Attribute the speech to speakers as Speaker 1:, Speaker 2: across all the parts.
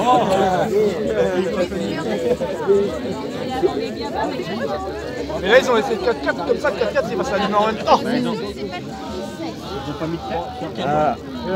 Speaker 1: Mais là, ils ont essayé 4-4 comme ça, 4-4, il va s'allumer en même temps.
Speaker 2: Ils ont pas mis de
Speaker 1: Ah.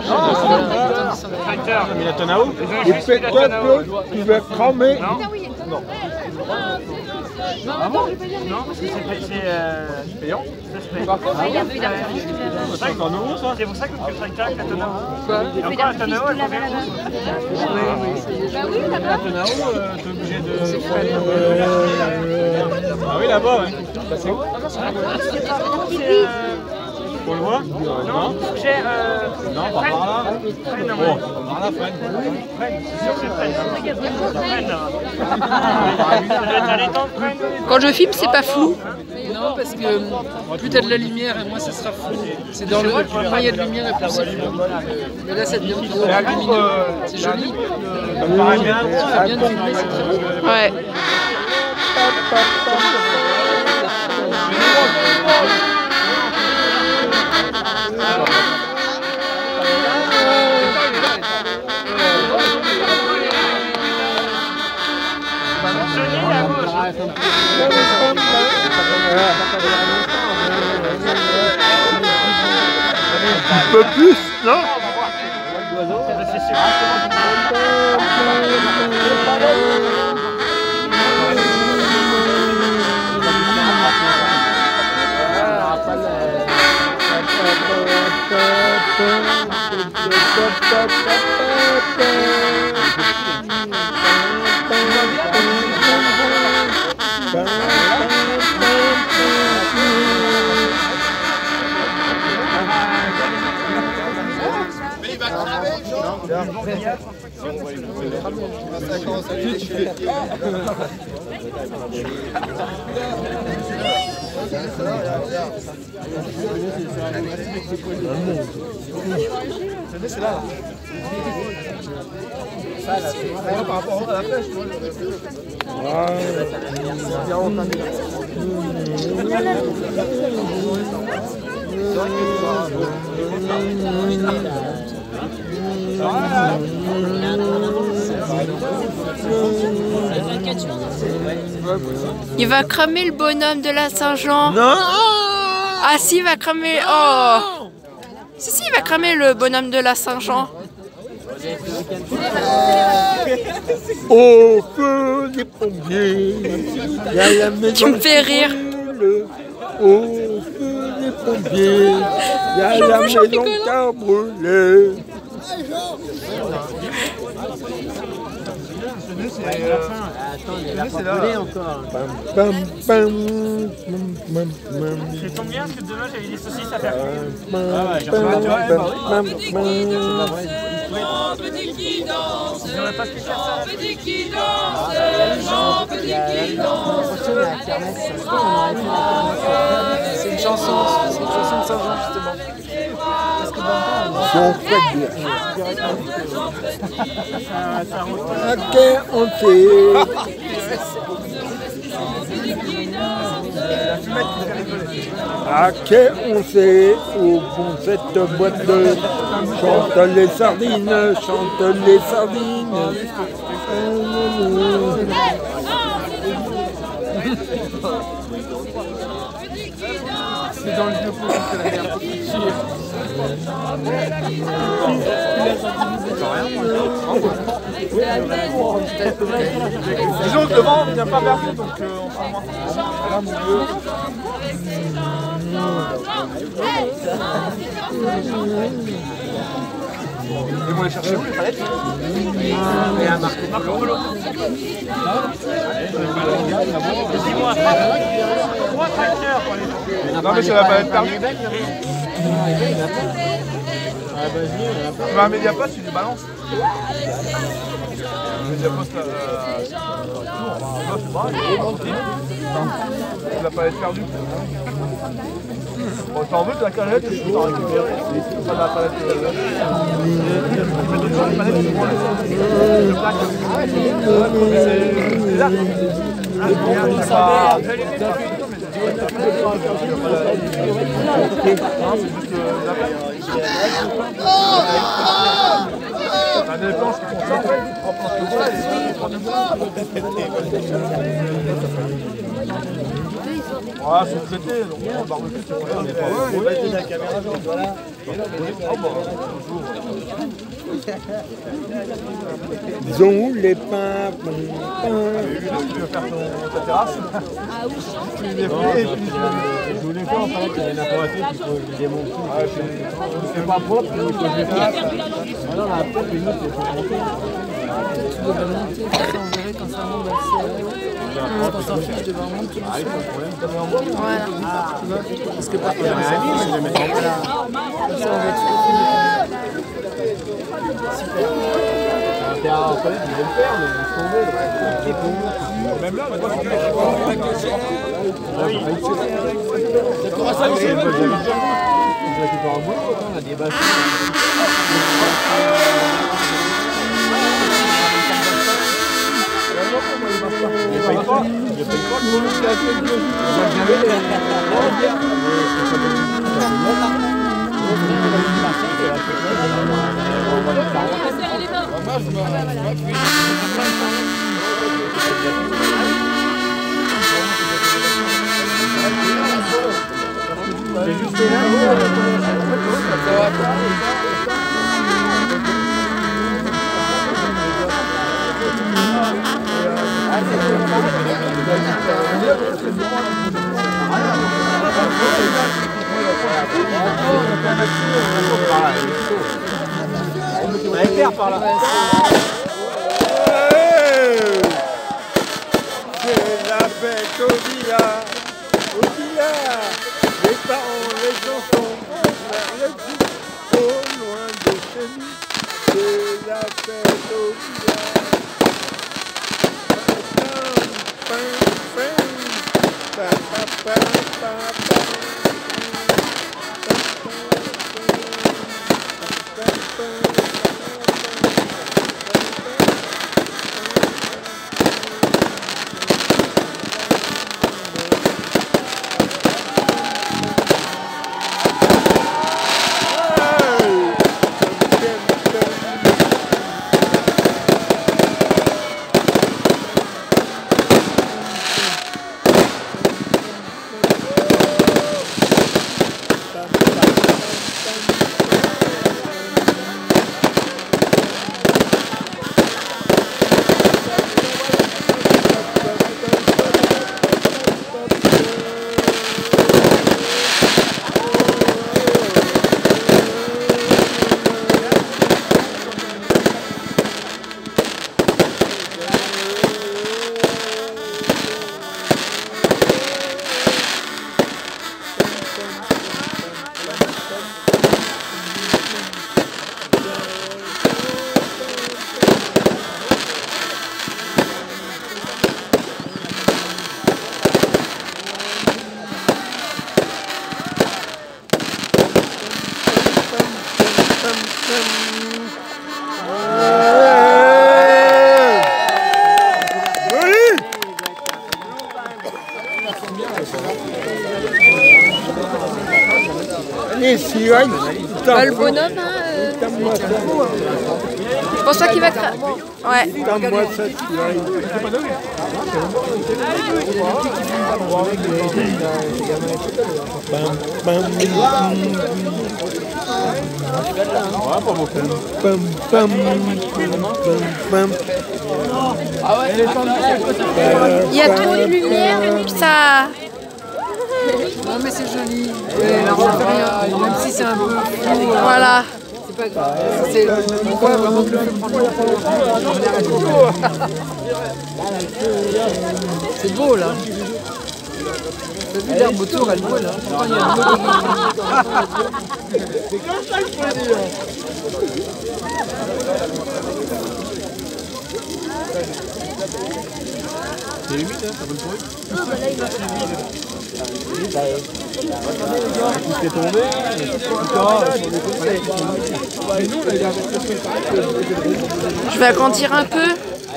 Speaker 2: mais la Tonao.
Speaker 1: Et peut-être qu'il va cramer.
Speaker 2: Non. Ah bon? Non, parce que c'est payant. Par contre,
Speaker 3: il y a plus d'argent.
Speaker 2: c'est encore nouveau ça? C'est pour ça que tu fais avec la Tonao.
Speaker 3: Quoi?
Speaker 2: Et encore la Tonao, elle est bien.
Speaker 3: Bah oui, là-bas.
Speaker 2: La Tonao, t'es obligé de... Ah oui, là-bas, oui. C'est où? On le voit? Non. J'ai... Non, pas par là. Bon, par là, Fred. C'est sûr que c'est Fred.
Speaker 4: Quand je filme, c'est pas flou. Non, parce que plus t'as de la lumière et moins ça sera flou. C'est dans le. Moins il y a de lumière et plus c'est flou. Mais là, ça devient plutôt lumineux. C'est joli. Ça fait bien de filmer, c'est très beau.
Speaker 3: Ouais.
Speaker 1: Un peu plus, non?
Speaker 5: Mais il va cramer, Jean.
Speaker 1: C'est là. Ça, là, c'est par rapport à la pêche.
Speaker 3: Il va cramer le bonhomme de la Saint-Jean.
Speaker 1: Non.
Speaker 3: Ah si, il va cramer... Oh. Si, il va cramer le bonhomme de la Saint-Jean.
Speaker 1: Au feu des pompiers, il y a la maison.
Speaker 3: Tu me fais rire.
Speaker 1: Au feu des pompiers, il y a la maison qui a brûlé.
Speaker 2: C'est là encore. C'est ton bien, parce que demain j'avais des saucisses à faire.
Speaker 6: Petit qui danse,
Speaker 2: J'aurais pas pu faire ça.
Speaker 6: petit qui danse, Jean petit qui danse.
Speaker 4: C'est une chanson de Saint-Jean, justement. Parce que
Speaker 1: On fait bien. Ok, on fait. Ok, on sait où font cette boîte de chante les sardines, chante les sardines.
Speaker 4: c'est dans le vieux pot que la merde.
Speaker 1: Disons que le vent ne vient pas vers nous, donc on s'en rend. Là, mon vieux. Ils vont les chercher où les palettes?
Speaker 2: Marco Polo. Dis-moi, 3 tracteurs pour les...
Speaker 1: Non mais ça va pas être perdu. Tu vas à Mediapost, tu les balances. Mediapost, là, c'est pareil. Tu vas pas être perdu. Bon, t'en veux de la calette, tu peux t'en récupérer. Ça va pas être... Tu mets toujours les manettes sur le plaque. C'est là.
Speaker 7: des planches qui font ça, ah, c'est traité, donc on barbecue, c'est pas grave. On va essayer la caméra, voilà.
Speaker 1: Ils ont où les pains?
Speaker 7: Tu veux faire ta terrasse? Ah oui, je voulais faire, en fait, il y a une informatique qu'il faut les démonter. C'est pas propre, il faut que je les fasse. Non, la propre, une autre, il faut monter.
Speaker 4: Tu devrais monter, ça on verrait quand ça monte dans le CRO. Quand ça fait, tu devrais remonter.
Speaker 7: Ah, il faut le problème.
Speaker 3: Voilà.
Speaker 4: Parce que parfois, ça
Speaker 7: je vais mettre en place.
Speaker 4: ça on va être
Speaker 7: Un terrain en palette, ils veulent le faire, mais ils sont tombés. Même là, on va faire ça. On récupère un boulot, on a des bâches. Il paye pas. On va faire par là.
Speaker 1: C'est la fête au village. Au village, les parents, les enfants, les petits, au loin de chez nous. C'est la fête au village.
Speaker 3: Bah, le bonhomme, je pense pas qu'il va craquer. Ouais.
Speaker 1: Moi, ça,
Speaker 3: il y a trop de lumière, ça.
Speaker 4: Non mais c'est joli. Alors ça fait rien, même si c'est un peu flou.
Speaker 3: Voilà.
Speaker 4: C'est pas grave. On voit vraiment que le feu prend le temps. C'est beau là. T'as vu l'herbe autour, elle brûle. Pourtant il y a de l'eau.
Speaker 1: c'est comme ça qu'il faut le dire.
Speaker 7: C'est limite, hein, ça peut le bruit. Tout est tombé.
Speaker 3: Je vais agrandir un peu.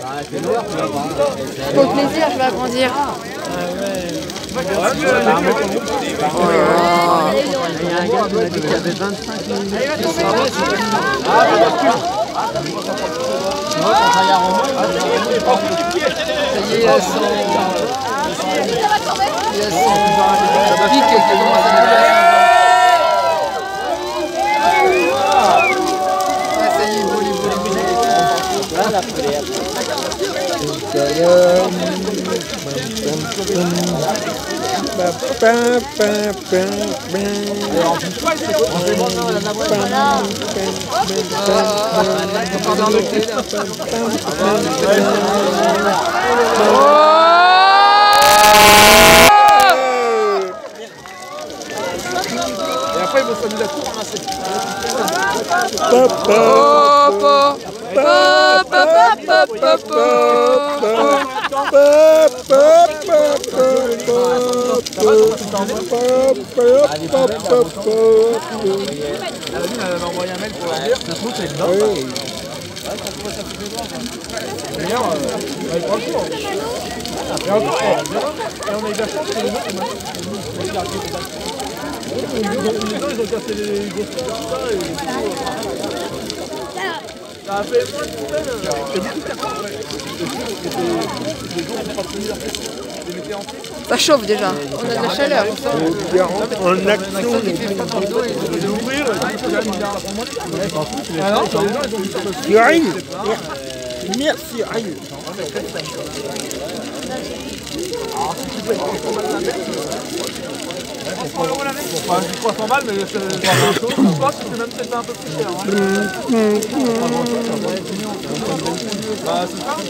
Speaker 3: Pour plaisir, je vais agrandir.
Speaker 4: Il y a un gars qui m'a dit qu'il y avait 25 minutes. y est, il y a son pic qui commence à démarrer. Ça y est, il vole. Et après, ils vont s'amuser à tout ramasser. Elle m'a envoyé un mail pour leur dire que ce truc c'est dedans. D'ailleurs, il prend le tour. Et encore, et on a eu de la chance que les autres, ils ont cassé les grosses trucs comme ça. Ça a fait moins de semaines. C'est beaucoup de personnes. Les jours, on n'a pas tenu la pression.
Speaker 3: Ça chauffe déjà, on a de la chaleur.
Speaker 1: En action, tu arrives. Merci, arrive.
Speaker 7: Enfin, 300 balles, mais c'est pas grand-chose. Je pense que c'est même peut-être un peu plus cher. Bah, c'est ça.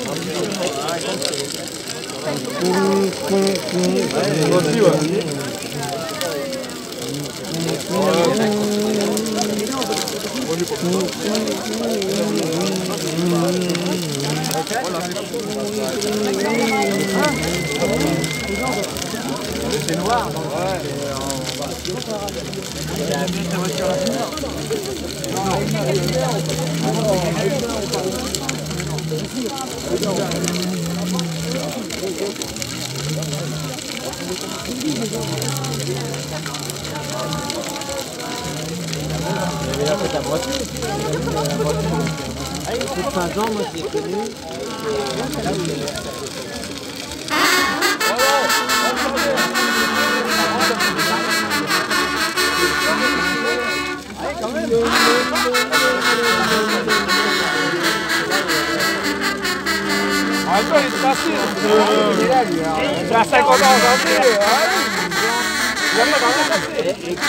Speaker 7: C'est noir, donc
Speaker 2: C'est à 50 ans aujourd'hui. Il a pas vraiment passé.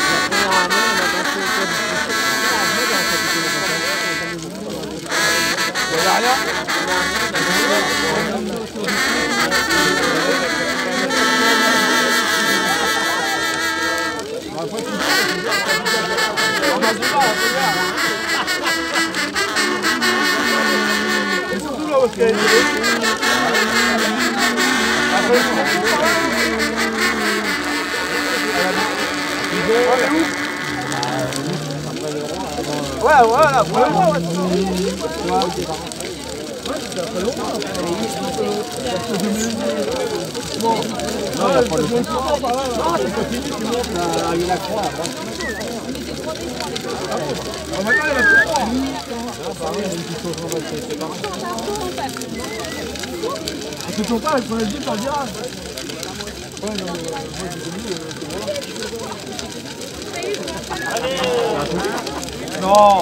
Speaker 7: Ouais, voilà, vraiment. C'est pas, il faut le dire par le virage. Non.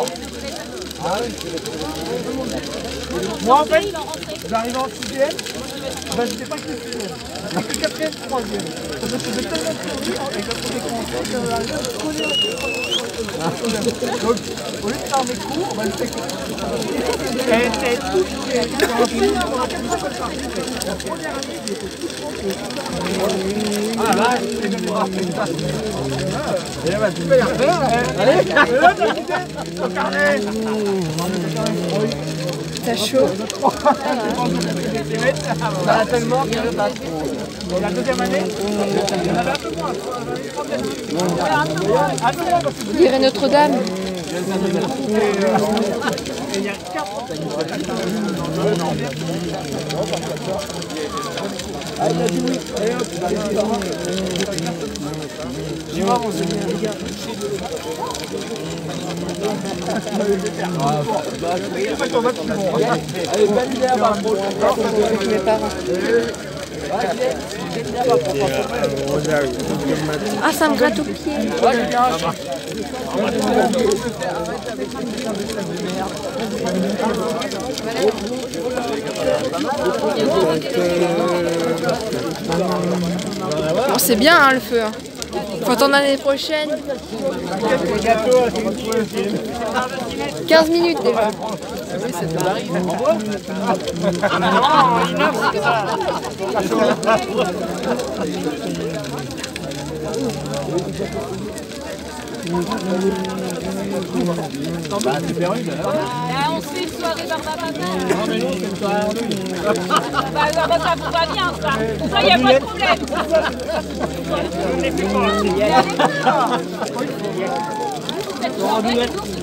Speaker 7: Moi en fait, j'arrive en 6ème, ben j'étais pas que 6ème, j'étais que 4ème, 3ème. Ça me faisait tellement plaisir avec la première française que j'arrivais à connaître la donc, au lieu de faire mes cours, ben j'étais que... Elle était toute fière. Ah là, c'est comme ça. Et là, tu peux y refaire. Allez, ton carnet.
Speaker 3: T'as chaud.
Speaker 7: Ça a tellement qu'il y a le bac. La deuxième année, il y en avait un peu moins.
Speaker 3: On dirait Notre-Dame. Ah, ça me gratte au pied. Bon, c'est bien hein, le feu. Hein. Faut attendre l'année prochaine. 15 minutes déjà.
Speaker 4: Oui, c'est de Paris.
Speaker 6: On se fait une soirée barbapapa. Non mais non, c'est une soirée Bah ça vous va bien ça. Ça y a pas de problème. On est plus fort. Cette soirée,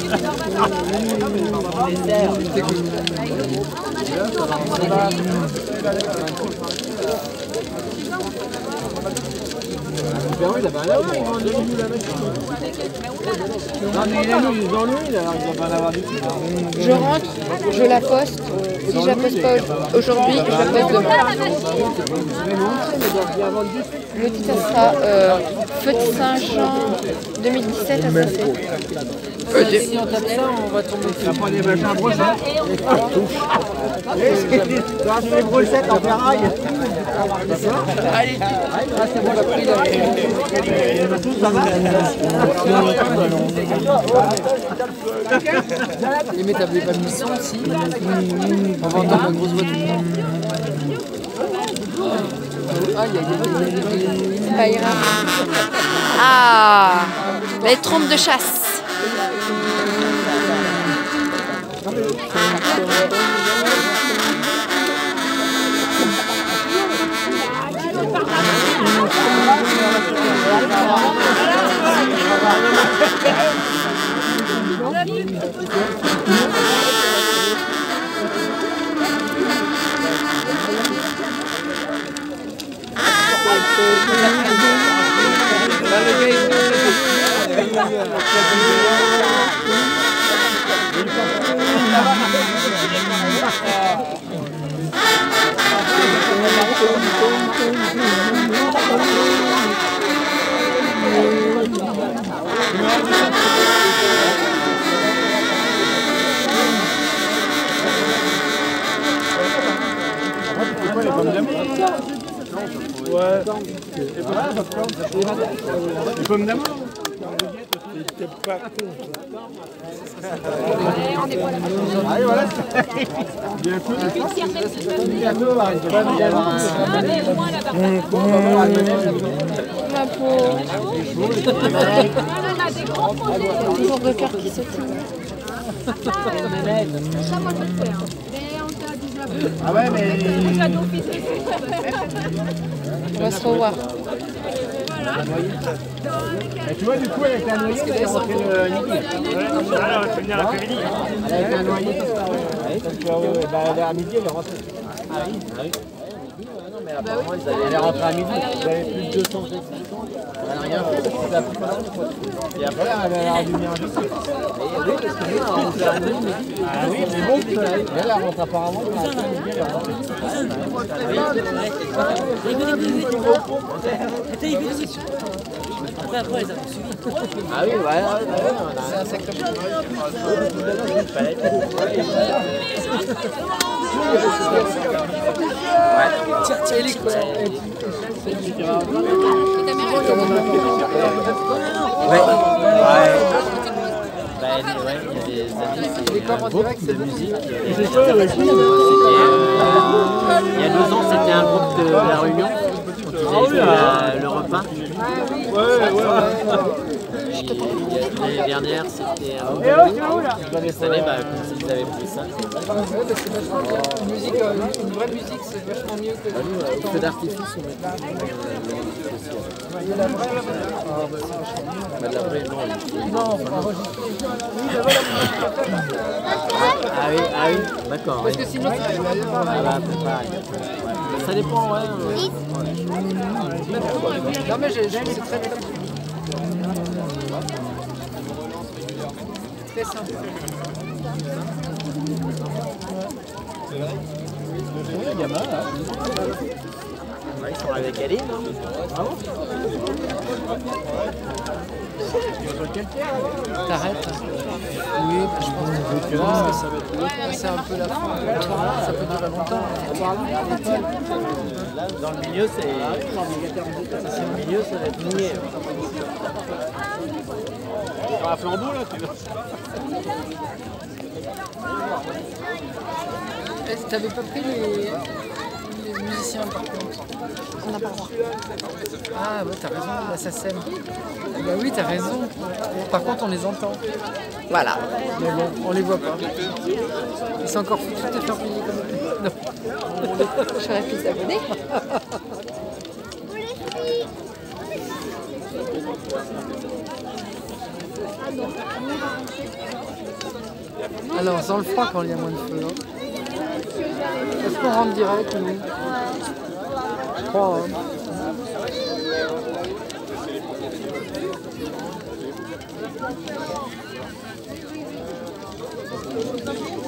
Speaker 7: Oui, là-bas, là, ils vont nous la mettre. Non, mais ils ont lui, alors ils vont pas en avoir du tout.
Speaker 3: Je rentre, je la poste. Si je la poste pas aujourd'hui, je la poste demain. Le titre, ça sera Feu de Saint-Jean 2017 à Sassé.
Speaker 4: Si on tape ça, on va tomber dessus.
Speaker 7: Après des machins à brossette. Les brossettes en ferraille.
Speaker 4: Allez, ah, c'est bon, la prise. Les mecs, t'avais pas mis son aussi. On va entendre une grosse voiture.
Speaker 3: Ça ira. Ah, les trompes de chasse.
Speaker 7: Les pommes d'amour.
Speaker 1: T'es pas con.
Speaker 7: Allez, voilà. Bien cool.
Speaker 3: Ma peau. Toujours de cœur qui sautille.
Speaker 7: Ah ouais, mais...
Speaker 3: On va se revoir.
Speaker 7: Et tu vois, du coup, avec la noyée, elle est rentrée le midi.
Speaker 2: Alors, je vais venir l'après-midi.
Speaker 7: Avec la noyée, parce que à midi, elle est rentrée. Ah oui, ah oui. Mais apparemment, elle est rentrée à midi. Vous avez plus de 200 exposants. Elle n'a rien fait, c'est la plus malade. Et après, elle a l'air du bien. Oui, parce que nous, on s'est arrivé midi. Ah oui, mais bon, elle rentre apparemment. Elle est rentrée.
Speaker 8: Après, ça suivi.
Speaker 7: Ah oui, ouais, c'est un secteur.
Speaker 4: Tiens, les coups.
Speaker 8: Il y a des amis, groupe de musique. Il y a 2 ans, c'était un groupe de La Réunion. Le repas. L'année dernière, c'était cette année, comme c'est des avez pris ça.
Speaker 4: Ouais, parce que vachement bien. Une vraie musique, c'est vachement mieux que...
Speaker 8: Au feu d'artifice, on met pas.
Speaker 4: Il y a la vraie. Ah, bah, c'est vachement mieux.
Speaker 8: Bah, de la vraie, non.
Speaker 4: Non, on va enregistrer. Oui, bah voilà,
Speaker 8: Ah oui, d'accord.
Speaker 4: parce que sinon, c'est
Speaker 8: Ah bah, c'est pareil. Ça dépend, ouais.
Speaker 4: non, mais c'est très très bien. Très simple.
Speaker 7: Oui, gamin, là.
Speaker 8: Ouais, ils sont arrivés avec Aline, non?
Speaker 4: T'arrêtes? Oui, bah, je pense que ça va être c'est un peu la fin. Ça peut durer longtemps.
Speaker 8: Là, dans le milieu, c'est. Le milieu, ça va être mouillé.
Speaker 7: Un flambeau, là, tu vois.
Speaker 4: T'avais pas pris les musiciens par contre?
Speaker 3: On n'a pas le droit.
Speaker 4: Ah ouais, t'as raison, la SACEM. Bah oui, t'as raison. Par contre, on les entend.
Speaker 3: Voilà.
Speaker 4: Mais bon, on les voit pas. Ils sont encore foutus de te faire payer comme ça. Non.
Speaker 3: J'aurais pu s'abonner.
Speaker 4: Alors, on sent le froid quand il y a moins de feu. Hein. Est-ce qu'on rentre direct nous? Je crois. Hein.